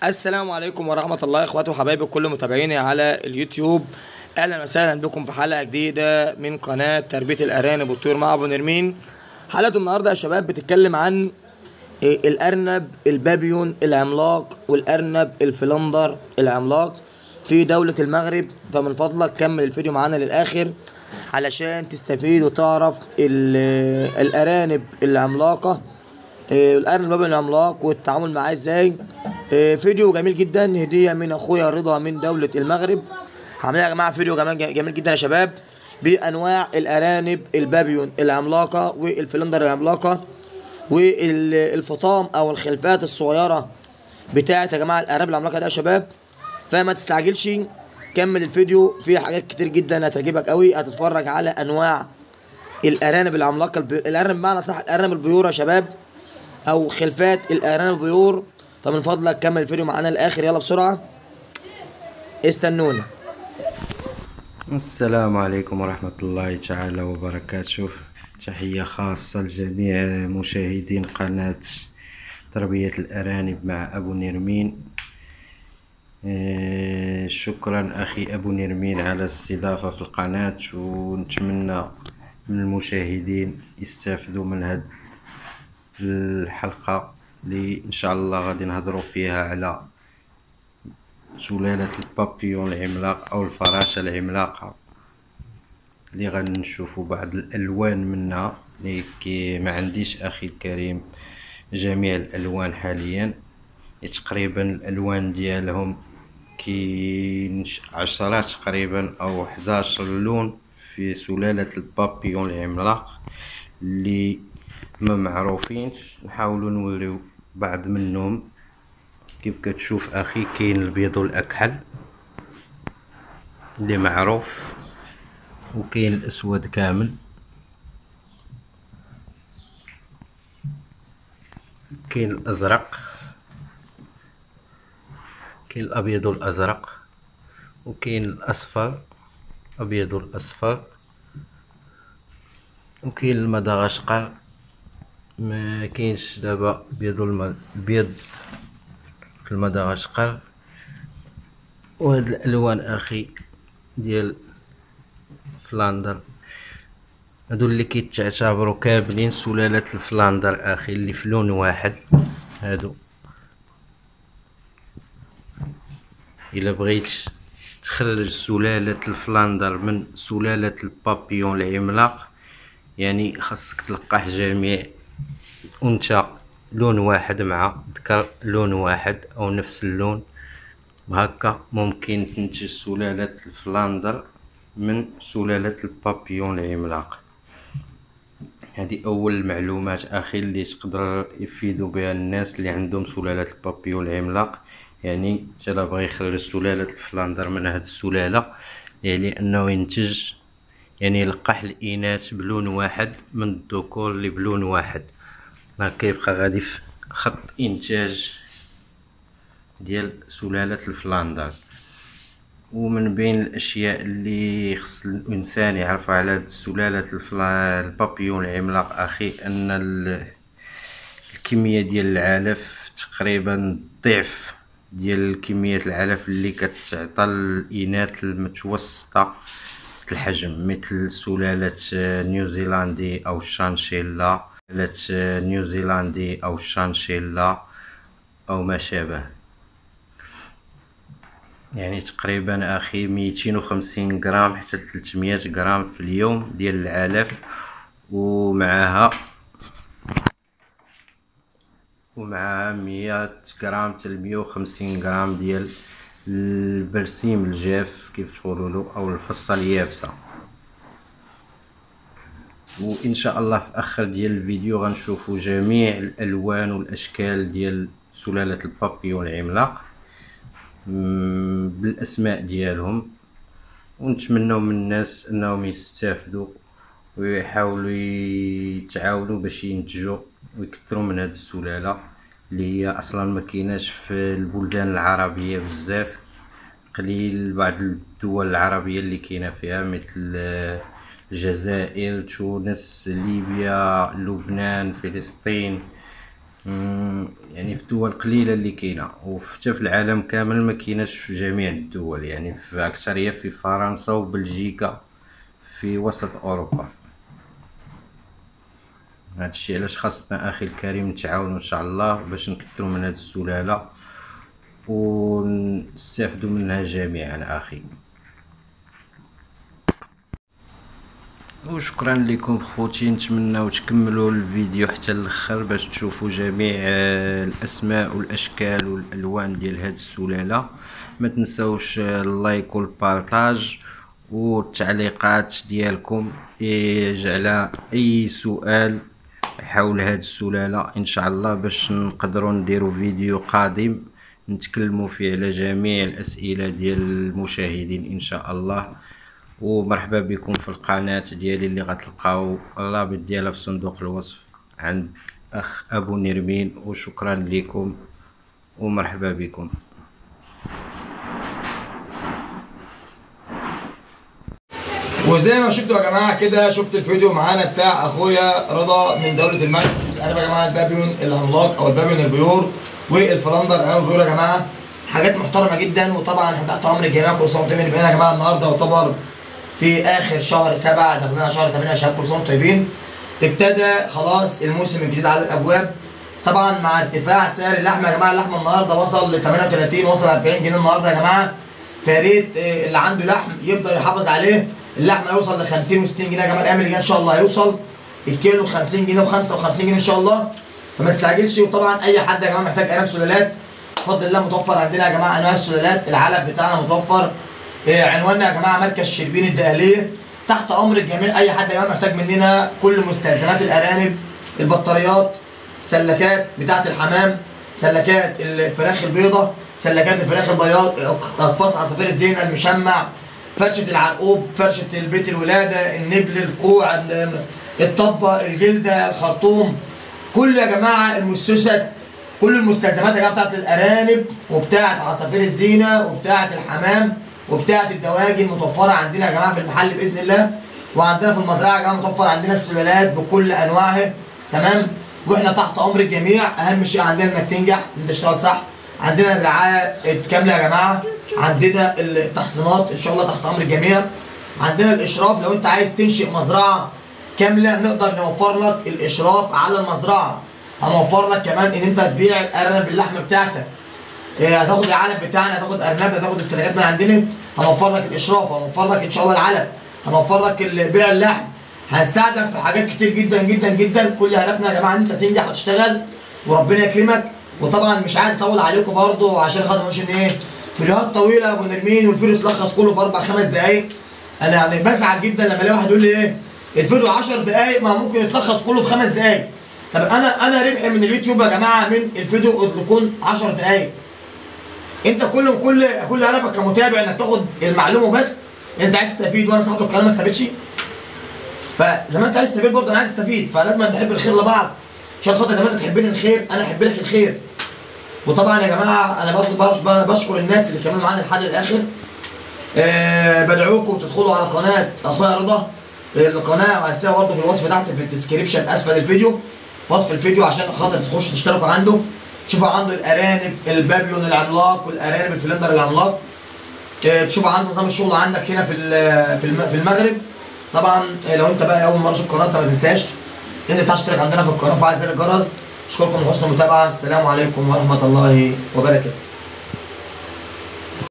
السلام عليكم ورحمة الله اخواتي وحبايبي كل متابعيني على اليوتيوب. اهلا وسهلا بكم في حلقة جديدة من قناة تربية الارانب والطيور مع ابو نرمين. حلقة النهاردة يا شباب بتتكلم عن الارنب البابيون العملاق والارنب الفلندر العملاق في دولة المغرب. فمن فضلك كمل الفيديو معانا للاخر علشان تستفيد وتعرف الارانب العملاقة، الارنب البابيون العملاق والتعامل معاه ازاي. فيديو جميل جدا، هديه من اخويا رضا من دوله المغرب. عاملين يا جماعه فيديو جميل جدا يا شباب بانواع الارانب البابيون العملاقه والفلندر العملاقه والفطام او الخلفات الصغيره بتاعه يا جماعه الارانب العملاقه ده يا شباب. فما تستعجلش، كمل الفيديو، فيه حاجات كتير جدا هتعجبك قوي. هتتفرج على انواع الارانب العملاقه، الارنب بمعنى صح الارنب البيور يا شباب، او خلفات الارانب البيور. فمن فضلك كمل الفيديو معانا للاخر، يلا بسرعه استنونا. السلام عليكم ورحمة الله تعالى وبركاته. تحية خاصة لجميع مشاهدين قناة تربية الأرانب مع أبو نرمين. شكرا أخي أبو نرمين على الاستضافة في القناة، ونتمنى من المشاهدين يستافدوا من هذه الحلقة اللي إن شاء الله غادي نهضروا فيها على سلالة البابيون العملاق أو الفراشة العملاقة اللي غنشوفوا بعض الألوان منها. اللي ما عنديش أخي الكريم جميع الألوان حاليا، تقريبا الألوان ديالهم كاين 10 تقريبا أو 11 لون في سلالة البابيون العملاق اللي ما معروفينش. نحاولوا نوريو بعض منهم. كيف كتشوف اخي كاين البيض والاكحل اللي معروف، وكاين الاسود كامل، كاين الازرق، كاين الابيض والازرق، وكاين الاصفر ابيض والاصفر، وكاين المدغشقر ما كاينش دابا البيض في المدغشقر. وهاد الالوان اخي ديال فلاندر هادو اللي كيتعتبروا كاملين سلالة الفلاندر اخي، اللي في لون واحد. هادو الا بغيت تخرج سلالة الفلاندر من سلالة البابيون العملاق، يعني خاصك تلقح جميع انثى لون واحد مع ذكر لون واحد او نفس اللون، وهكا ممكن تنتج سلالة الفلاندر من سلالة البابيون العملاق. هذه اول المعلومات اخي اللي تقدر يفيدوا بها الناس اللي عندهم سلالة البابيون العملاق. يعني الا بغى يخرج سلالة الفلاندر من هذه السلالة، يعني انه ينتج، يعني يلقح الاناث بلون واحد من الذكور اللي بلون واحد، هكا يبقى غادي في خط انتاج ديال سلالة الفلاندر. ومن بين الاشياء اللي خص الانسان يعرف على سلالة البابيون العملاق اخي ان الكمية ديال العلف تقريبا ضعف ديال كمية العلف اللي كتعطى الاناث المتوسطة في الحجم، مثل سلالة نيوزيلندي او شانشيلا، او ما شابه. يعني تقريبا اخي 250 غرام حتى 300 غرام في اليوم ديال العلف، ومعها 100 غرام حتى 150 غرام ديال البرسيم الجاف كيف تقولوا له، او الفصة اليابسة. وان شاء الله في اخر ديال الفيديو غنشوفوا جميع الالوان والاشكال ديال سلالة البابيون العملاق بالاسماء ديالهم، ونتمنوا من الناس انهم يستافدوا ويحاولوا يتعاونوا باش ينتجوا ويكثروا من هذه السلاله اللي هي اصلا ما كايناش في البلدان العربيه بزاف. قليل بعض الدول العربيه اللي كاينه فيها، مثل الجزائر، تونس، ليبيا، لبنان، فلسطين، يعني في دول قليلة اللي كاينة، وحتى في العالم كامل ما كايناش في جميع الدول، يعني في أكثرية في فرنسا وبلجيكا في وسط أوروبا. هادشي علاش خاصنا أخي الكريم نتعاونوا إن شاء الله باش نكثروا من هاد السلالة ونستافدوا منها جميعا أخي. وشكرا لكم خوتي، نتمنى تكملوا الفيديو حتى الاخر باش تشوفوا جميع الاسماء والاشكال والالوان ديال هاد السلاله. ما تنساوش اللايك والبارطاج والتعليقات ديالكم على اي سؤال حول هاد السلاله ان شاء الله، باش نقدروا نديروا فيديو قادم نتكلموا فيه على جميع الاسئله ديال المشاهدين ان شاء الله. ومرحبا بكم في القناة ديالي اللي غتلقاو الرابط ديالها في صندوق الوصف عند اخ ابو نرمين. وشكرا لكم ومرحبا بكم. وزي ما شفتوا يا جماعه كده، شفت الفيديو معانا بتاع اخويا رضا من دوله المغرب. انا يا جماعه البابيون العملاق او البابيون البيور والفلندر انا البيور يا جماعه حاجات محترمه جدا. وطبعا احنا تحت امر الجميع، كل سنه وانتم طيبين. يا جماعه النهارده يعتبر في اخر شهر 7، داخلين على شهر 8 يا شباب، كل سنه وانتم طيبين. ابتدى خلاص الموسم الجديد على الابواب. طبعا مع ارتفاع سعر اللحمه يا جماعه، اللحمه النهارده وصل ل 38، وصل 40 جنيه النهارده يا جماعه. فيا ريت اللي عنده لحم يقدر يحافظ عليه. اللحم هيوصل ل 50 و60 جنيه يا جماعه، الايام اللي جايه ان شاء الله هيوصل الكيلو 50 جنيه و55 جنيه ان شاء الله، فما تستعجلش. وطبعا اي حد يا جماعه محتاج ارانب سلالات بفضل الله متوفر عندنا يا جماعه انواع السلالات. العلف بتاعنا متوفر. عنواننا يا جماعه مركز شربين الدقهليه، تحت امر الجميع. اي حد يا جماعه محتاج مننا كل مستلزمات الارانب، البطاريات، السلكات بتاعه الحمام، سلكات الفراخ البيضاء، سلكات الفراخ البياض، اقفاص عصافير الزينه، المشمع، فرشه العرقوب، فرشه البيت الولاده، النبل، الكوع، الطبه، الجلده، الخرطوم، كل يا جماعه المسوسات، كل المستلزمات يا جماعه بتاعت الارانب وبتاعت عصافير الزينه وبتاعت الحمام وبتاعت الدواجن متوفره عندنا يا جماعه في المحل باذن الله. وعندنا في المزرعه يا جماعه متوفر عندنا السلالات بكل انواعها، تمام. واحنا تحت امر الجميع. اهم شيء عندنا انك تنجح، انت تشتغل صح. عندنا الرعايه الكامله يا جماعه، عندنا التحصينات ان شاء الله تحت امر الجميع. عندنا الاشراف، لو انت عايز تنشئ مزرعه كامله نقدر نوفر لك الاشراف على المزرعه. هنوفر لك كمان ان انت تبيع الارنب اللحمه بتاعتك. هتاخد العلف بتاعنا، هتاخد ارنب، هتاخد السلكات من عندنا، هنوفر لك الاشراف، هنوفر لك ان شاء الله العلف، هنوفر لك بيع اللحم، هنساعدك في حاجات كتير جدا جدا جدا. كل هدفنا يا جماعه ان انت تنجح وتشتغل وربنا يكرمك. وطبعا مش عايز اطول عليكم برضه عشان خاطر مش ان ايه فيديوهات طويله يا ابو نرمين، والفيديو يتلخص كله في 4-5 دقائق. انا يعني بزعل جدا لما الاقي واحد يقول لي ايه الفيديو 10 دقائق، ما ممكن يتلخص كله في 5 دقائق. طب انا ربحي من اليوتيوب يا جماعه من الفيديو اللي يكون 10 دقائق. انت كل هدفك كمتابع انك تاخد المعلومه بس، انت عايز تستفيد وانا صاحب القناه ما استفدش. فزي ما انت عايز تستفيد برضه انا عايز استفيد، فلازم نحب الخير لبعض عشان خاطر زي ما انت تحب لي الخير انا احب لك الخير. وطبعا يا جماعه انا بشكر الناس اللي كانوا معانا لحد الاخر. بدعوكم تدخلوا على قناه اخويا رضا، القناه هتسيبها برضه في الوصف تحت في الديسكريبشن اسفل الفيديو، في وصف الفيديو، عشان خاطر تخشوا تشتركوا عنده. تشوفوا عنده الارانب البابيون العملاق والارانب الفلندر العملاق. تشوفوا عنده نظام الشغل عندك هنا في المغرب. طبعا لو انت بقى اول مره تشوف قناتنا ما تنساش انزل تشترك عندنا في القناه وفعل زر الجرس. اشكركم لحسن المتابعه. السلام عليكم ورحمه الله وبركاته.